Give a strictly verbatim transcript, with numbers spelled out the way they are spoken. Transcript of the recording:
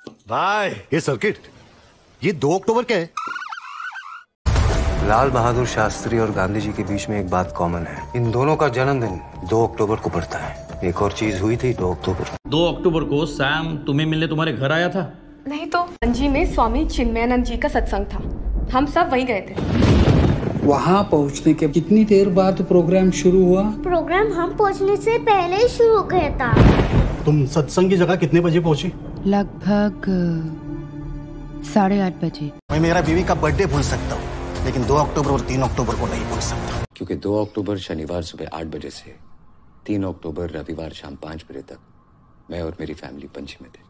भाई ये सर्किट, ये दो अक्टूबर क्या है? लाल बहादुर शास्त्री और गांधी जी के बीच में एक बात कॉमन है, इन दोनों का जन्मदिन दो अक्टूबर को पड़ता है। एक और चीज हुई थी दो अक्टूबर दो अक्टूबर को सैम तुम्हें मिलने तुम्हारे घर आया था? नहीं तो पणजी में स्वामी चिन्मयानंद जी का सत्संग था, हम सब वहीं गए थे। वहाँ पहुँचने के कितनी देर बाद प्रोग्राम शुरू हुआ? प्रोग्राम हम पहुँचने से पहले ही शुरू हो गया था। तुम सत्संग की जगह कितने बजे पहुंची? लगभग साढ़े आठ बजे। मैं मेरा बीवी का बर्थडे भूल सकता हूँ, लेकिन दो अक्टूबर और तीन अक्टूबर को नहीं भूल सकता। क्योंकि दो अक्टूबर शनिवार सुबह आठ बजे से तीन अक्टूबर रविवार शाम पाँच बजे तक मैं और मेरी फैमिली पणजी में थे।